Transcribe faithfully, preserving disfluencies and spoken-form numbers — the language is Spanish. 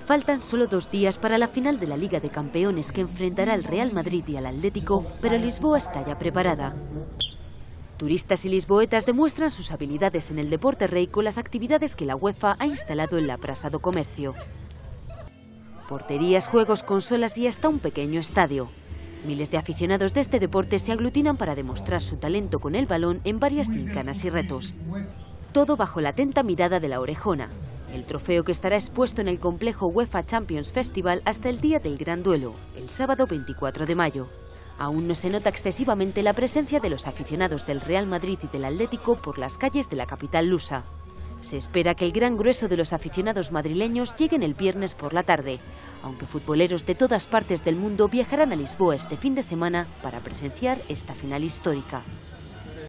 Faltan solo dos días para la final de la Liga de Campeones que enfrentará al Real Madrid y al Atlético, pero Lisboa está ya preparada. Turistas y lisboetas demuestran sus habilidades en el deporte rei con las actividades que la UEFA ha instalado en la Praça do Comércio. Porterías, juegos, consolas y hasta un pequeño estadio. Miles de aficionados de este deporte se aglutinan para demostrar su talento con el balón en varias gincanas y retos. Todo bajo la atenta mirada de la Orejona, el trofeo que estará expuesto en el complejo UEFA Champions Festival hasta el día del gran duelo, el sábado veinticuatro de mayo. Aún no se nota excesivamente la presencia de los aficionados del Real Madrid y del Atlético por las calles de la capital lusa. Se espera que el gran grueso de los aficionados madrileños lleguen el viernes por la tarde, aunque futboleros de todas partes del mundo viajarán a Lisboa este fin de semana para presenciar esta final histórica.